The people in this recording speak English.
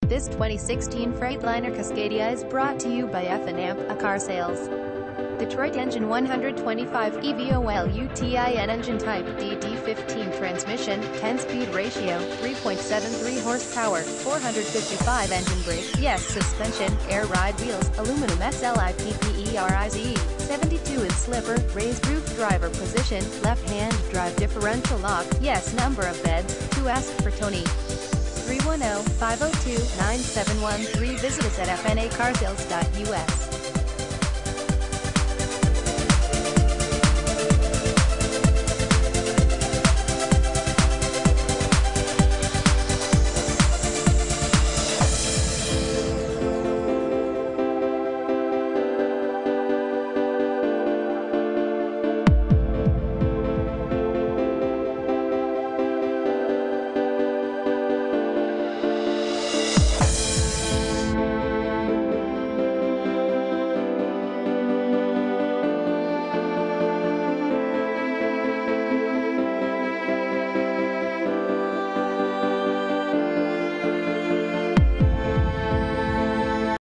This 2016 Freightliner Cascadia is brought to you by F&A Car Sales. Detroit engine 125 EVOLUTIN engine type DD15 transmission, 10-speed ratio, 3.73 horsepower, 455 engine brake, yes suspension, air ride wheels, aluminum SLIPPERIZE, 72-inch slipper, raised roof driver position, left-hand drive differential lock, yes number of beds, to ask for Tony. 310-502-9713. Visit us at fnacarsales.us.